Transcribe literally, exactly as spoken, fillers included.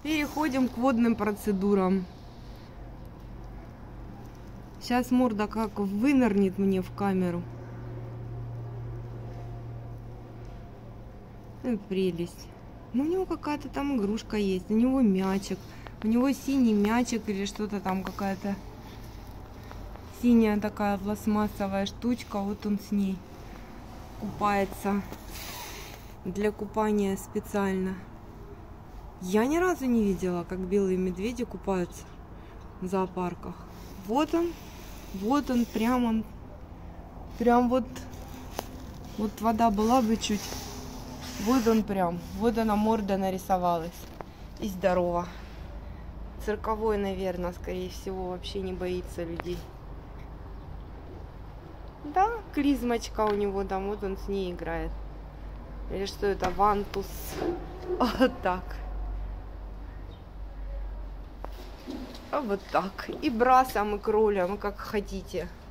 Переходим к водным процедурам. Сейчас морда как вынырнет мне в камеру. Ну, прелесть. Ну, у него какая-то там игрушка есть. У него мячик. У него синий мячик или что-то там, какая-то синяя такая пластмассовая штучка. Вот он с ней купается. Для купания специально. Я ни разу не видела, как белые медведи купаются в зоопарках. Вот он. Вот он, прям он. Прям вот. Вот вода была бы чуть. Вот он прям. Вот она морда нарисовалась. И здорово. Цирковой, наверное, скорее всего, вообще не боится людей. Да, клизмочка у него там. Вот он с ней играет. Или что это? Вантус. Вот так. А вот так. И брасом, и кролем, как хотите.